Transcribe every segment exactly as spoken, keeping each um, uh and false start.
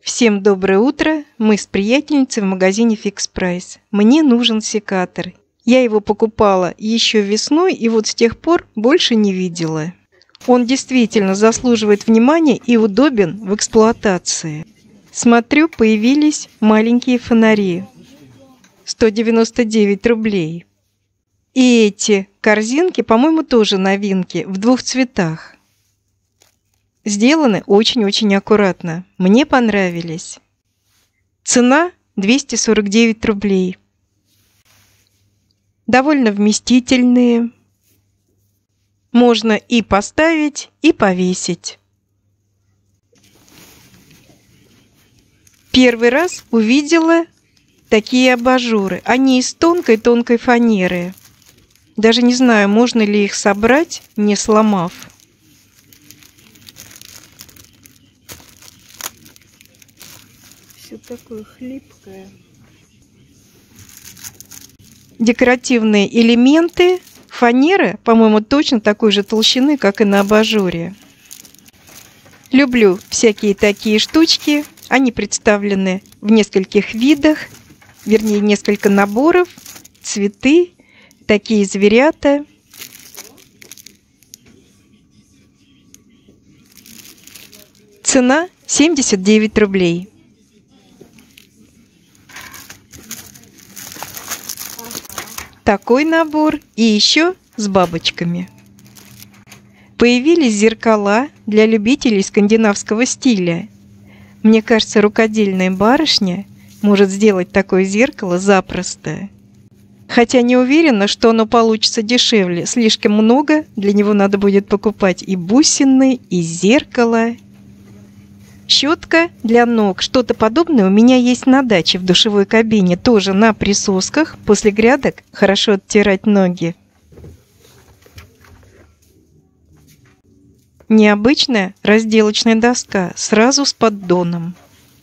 Всем доброе утро! Мы с приятельницей в магазине Fix Price. Мне нужен секатор. Я его покупала еще весной и вот с тех пор больше не видела. Он действительно заслуживает внимания и удобен в эксплуатации. Смотрю, появились маленькие фонари. сто девяносто девять рублей. И эти корзинки, по-моему, тоже новинки в двух цветах. Сделаны очень-очень аккуратно. Мне понравились. Цена двести сорок девять рублей. Довольно вместительные. Можно и поставить, и повесить. Первый раз увидела такие абажуры. Они из тонкой-тонкой фанеры. Даже не знаю, можно ли их собрать, не сломав. Все такое хлипкое. Декоративные элементы фанеры, по-моему, точно такой же толщины, как и на абажуре. Люблю всякие такие штучки. Они представлены в нескольких видах, вернее, несколько наборов, цветы, такие зверята. Цена семьдесят девять рублей. Такой набор и еще с бабочками. Появились зеркала для любителей скандинавского стиля. Мне кажется, рукодельная барышня может сделать такое зеркало запросто. Хотя не уверена, что оно получится дешевле. Слишком много, для него надо будет покупать и бусины, и зеркало. Щетка для ног. Что-то подобное у меня есть на даче в душевой кабине. Тоже на присосках. После грядок хорошо оттирать ноги. Необычная разделочная доска. Сразу с поддоном.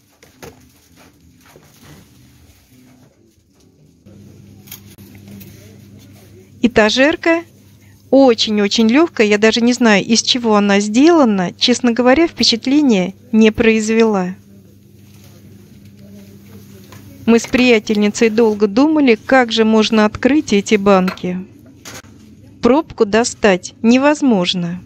Этажерка. Очень-очень легкая, я даже не знаю, из чего она сделана. Честно говоря, впечатление не произвела. Мы с приятельницей долго думали, как же можно открыть эти банки. Пробку достать невозможно.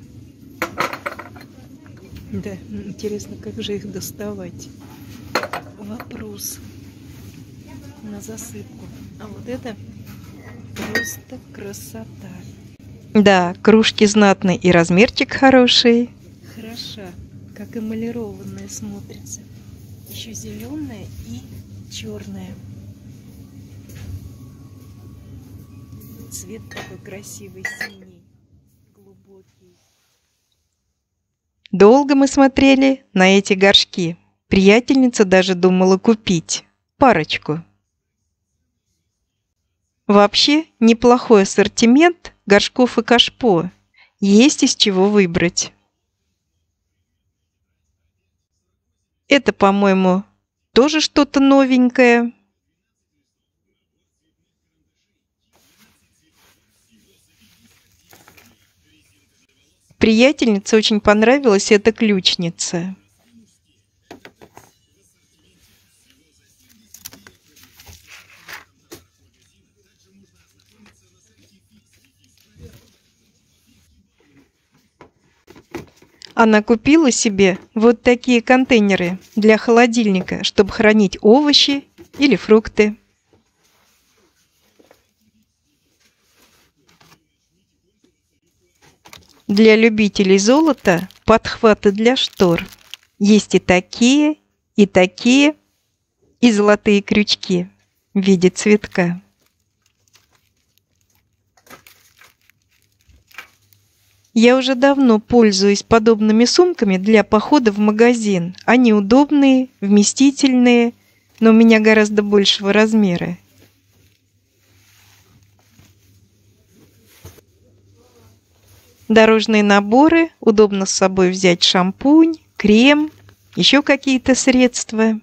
Да, интересно, как же их доставать? Вопрос на засыпку. А вот это просто красота. Да, кружки знатные и размерчик хороший. Хороша, как эмалированная смотрится. Еще зеленая и черная. Цвет такой красивый, синий, глубокий. Долго мы смотрели на эти горшки. Приятельница даже думала купить парочку. Вообще неплохой ассортимент горшков и кашпо. Есть из чего выбрать. Это, по-моему, тоже что-то новенькое. Приятельнице очень понравилась эта ключница. Она купила себе вот такие контейнеры для холодильника, чтобы хранить овощи или фрукты. Для любителей золота подхваты для штор. Есть и такие, и такие, и золотые крючки в виде цветка. Я уже давно пользуюсь подобными сумками для похода в магазин. Они удобные, вместительные, но у меня гораздо большего размера. Дорожные наборы. Удобно с собой взять шампунь, крем, еще какие-то средства.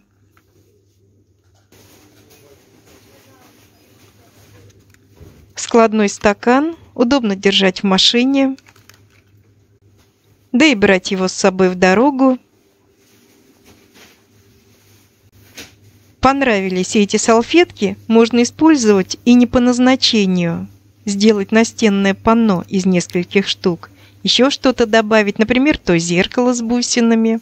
Складной стакан. Удобно держать в машине. Да и брать его с собой в дорогу. понравились эти салфетки, можно использовать и не по назначению. Сделать настенное панно из нескольких штук. Еще что-то добавить, например, то зеркало с бусинами.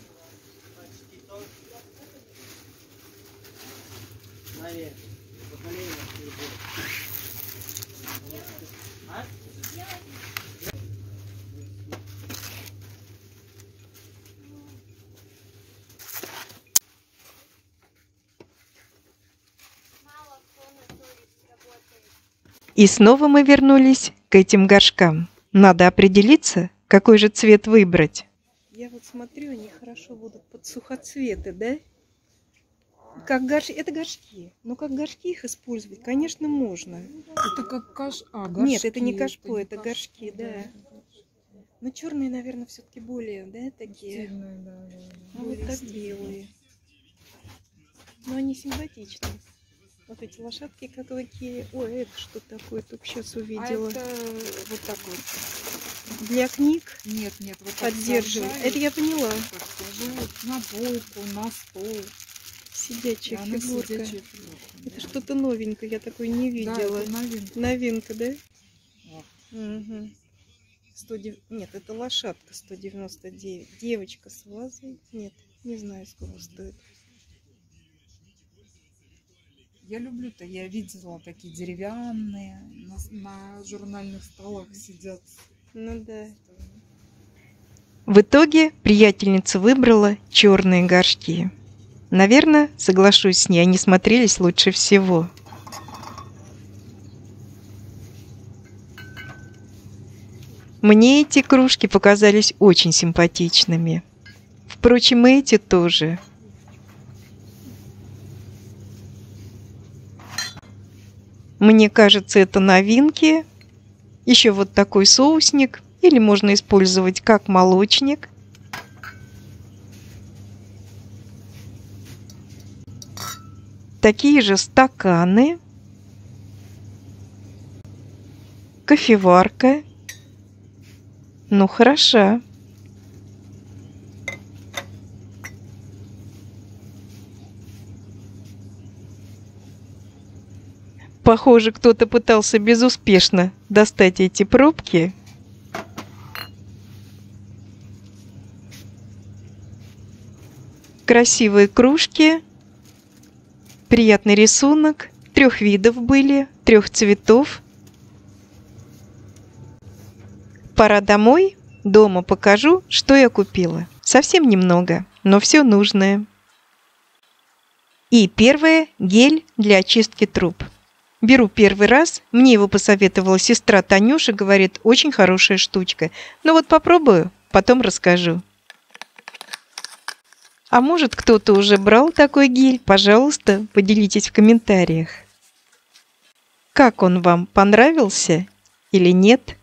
И снова мы вернулись к этим горшкам. Надо определиться, какой же цвет выбрать. Я вот смотрю, они хорошо будут под сухоцветы, да? Как горшки. Это горшки. Но как горшки их использовать, конечно, можно. Это как каш... а, горшки. Нет, это не кашпо, это, это горшки, да. да. Но черные, наверное, все-таки более, да, такие. Стильные, да, да. Ну, вот так белые. Но они симпатичные. Вот эти лошадки, как в Икее. Ой, это что такое? Только сейчас увидела. А это вот так вот. Для книг? Нет, нет, вот так поддерживать. сажают, это я поняла. Так сажают на полку, на стол. Сидячая да, фигурка. Сидячая фигурка. Это да. что-то новенькое, я такой не видела. Да, это новинка. Новинка, да? Вот. Угу. сто... Нет, это лошадка сто девяносто девять. Девочка с вазой. Нет, не знаю, сколько стоит. Я люблю-то, я видела такие деревянные, на, на журнальных столах сидят. Ну да. В итоге приятельница выбрала черные горшки. Наверное, соглашусь с ней, они смотрелись лучше всего. Мне эти кружки показались очень симпатичными. Впрочем, и эти тоже. Мне кажется, это новинки. Еще вот такой соусник. Или можно использовать как молочник. Такие же стаканы. Кофеварка. Ну, хороша. Похоже, кто-то пытался безуспешно достать эти пробки. Красивые кружки. Приятный рисунок. Трех видов были, трех цветов. Пора домой. Дома покажу, что я купила. Совсем немного, но все нужное. И первое – гель для очистки труб. Беру первый раз. Мне его посоветовала сестра Танюша. Говорит, очень хорошая штучка. Ну вот попробую, потом расскажу. А может, кто-то уже брал такой гель? Пожалуйста, поделитесь в комментариях. Как он вам? Понравился или нет?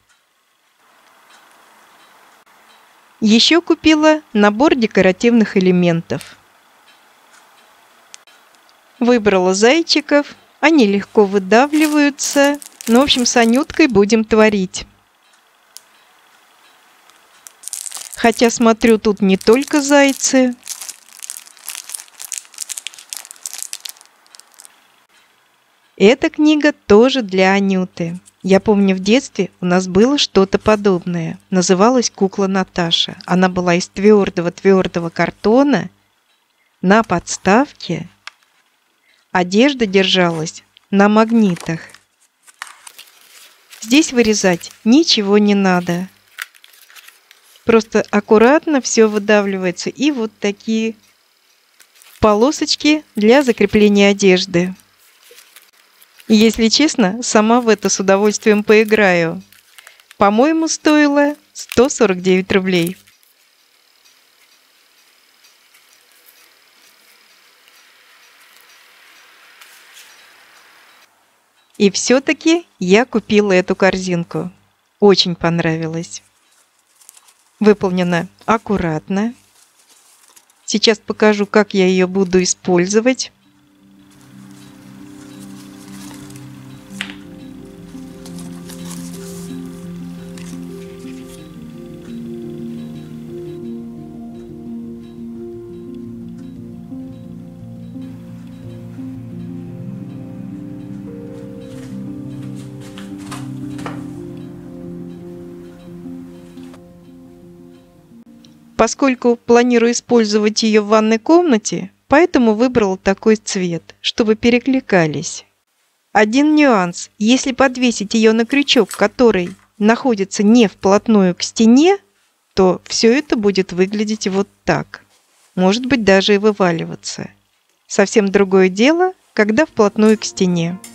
Еще купила набор декоративных элементов. Выбрала зайчиков. Они легко выдавливаются. Ну, в общем, с Анюткой будем творить. Хотя, смотрю, тут не только зайцы. Эта книга тоже для Анюты. Я помню, в детстве у нас было что-то подобное. Называлась «Кукла Наташа». Она была из твердого-твердого картона на подставке. Одежда держалась на магнитах. Здесь вырезать ничего не надо. Просто аккуратно все выдавливается. И вот такие полосочки для закрепления одежды. И, если честно, сама в это с удовольствием поиграю. По-моему, стоило сто сорок девять рублей. И все-таки я купила эту корзинку. Очень понравилось. Выполнена аккуратно. Сейчас покажу, как я ее буду использовать. Поскольку планирую использовать ее в ванной комнате, поэтому выбрала такой цвет, чтобы перекликались. Один нюанс. Если подвесить ее на крючок, который находится не вплотную к стене, то все это будет выглядеть вот так. Может быть, даже и вываливаться. Совсем другое дело, когда вплотную к стене.